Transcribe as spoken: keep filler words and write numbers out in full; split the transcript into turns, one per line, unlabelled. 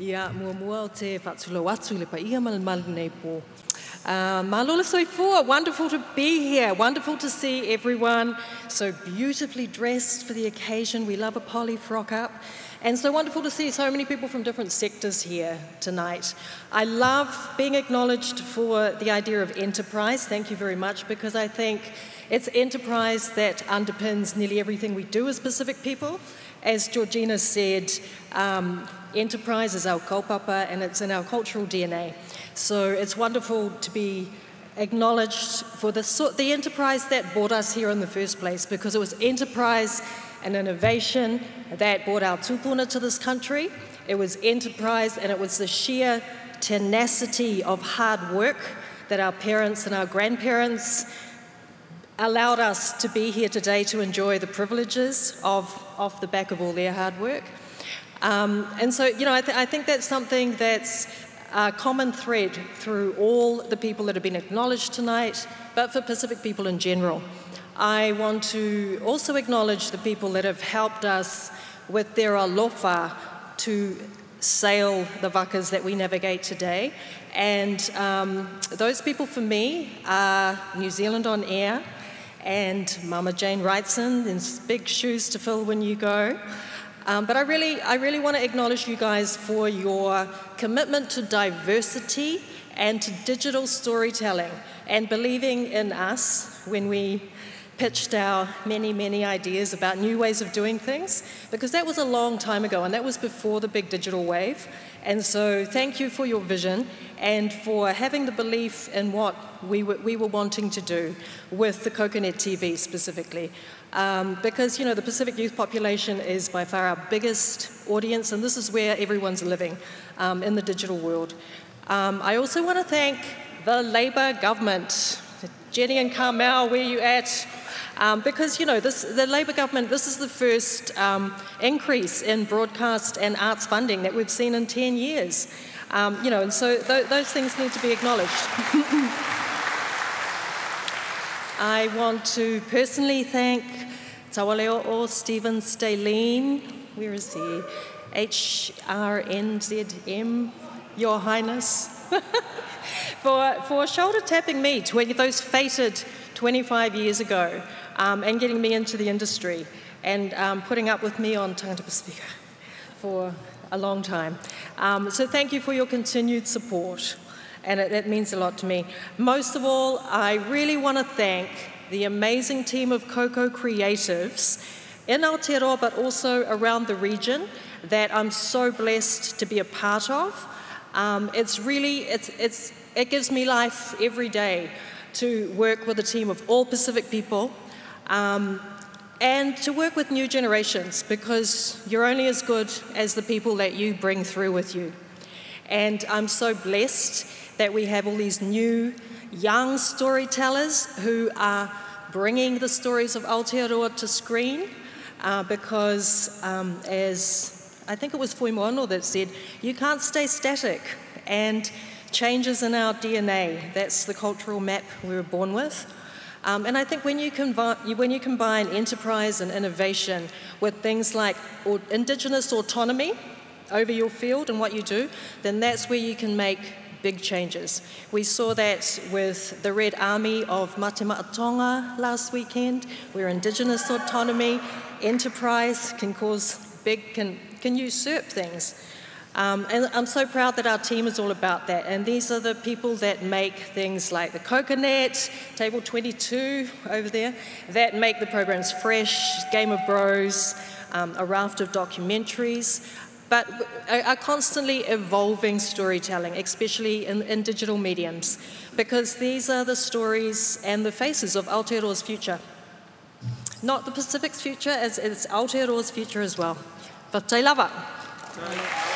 Ia, mua mua o te whatsulo atu le pa ia malmal nei po. Uh, Malola soifua, wonderful to be here. Wonderful to see everyone so beautifully dressed for the occasion. We love a poly frock up. And so wonderful to see so many people from different sectors here tonight. I love being acknowledged for the idea of enterprise. Thank you very much, because I think it's enterprise that underpins nearly everything we do as Pacific people. As Georgina said, um, enterprise is our kaupapa and it's in our cultural D N A. So it's wonderful to be acknowledged for the, the enterprise that brought us here in the first place, because it was enterprise and innovation that brought our tupuna to this country. It was enterprise and it was the sheer tenacity of hard work that our parents and our grandparents allowed us to be here today to enjoy the privileges of off the back of all their hard work. Um, and so, you know, I, th I think that's something that's a common thread through all the people that have been acknowledged tonight, but for Pacific people in general. I want to also acknowledge the people that have helped us with their alofa to sail the vakas that we navigate today. And um, those people for me are New Zealand On Air and Mama Jane Wrightson. There's big shoes to fill when you go. Um, but I really, I really want to acknowledge you guys for your commitment to diversity and to digital storytelling and believing in us when we pitched our many, many ideas about new ways of doing things, because that was a long time ago and that was before the big digital wave. And so thank you for your vision and for having the belief in what we were, we were wanting to do with the Coconet T V specifically. Um, because, you know, the Pacific youth population is by far our biggest audience, and this is where everyone's living um, in the digital world. Um, I also want to thank the Labour government. Jenny and Carmel, where you at? Um, because, you know, this, the Labour government, this is the first um, increase in broadcast and arts funding that we've seen in ten years. Um, you know, and so th those things need to be acknowledged. I want to personally thank Tawaleo o Stephen Stalin, where is he? H R N Z M, Your Highness, for, for shoulder tapping me to those fated twenty-five years ago um, and getting me into the industry and um, putting up with me on Tagata Pasifika for a long time. Um, so thank you for your continued support, and it, it means a lot to me. Most of all, I really want to thank the amazing team of Coco creatives in Aotearoa, but also around the region, that I'm so blessed to be a part of. Um, it's really, it's, it's, it gives me life every day to work with a team of all Pacific people um, and to work with new generations, because you're only as good as the people that you bring through with you. And I'm so blessed that we have all these new young storytellers who are bringing the stories of Aotearoa to screen uh, because um, as I think it was Fuimono that said, you can't stay static, and changes in our D N A. That's the cultural map we were born with. Um, and I think when you, when you combine enterprise and innovation with things like or Indigenous autonomy over your field and what you do, then that's where you can make big changes. We saw that with the Red Army of Mate Maatonga last weekend, where Indigenous autonomy, enterprise can cause big, can, can usurp things. Um, and I'm so proud that our team is all about that. And these are the people that make things like the Coconet, Table twenty-two over there, that make the programs fresh, Game of Bros, um, a raft of documentaries, but are constantly evolving storytelling, especially in, in digital mediums, because these are the stories and the faces of Aotearoa's future. Not the Pacific's future, as it's Aotearoa's future as well. But te lava.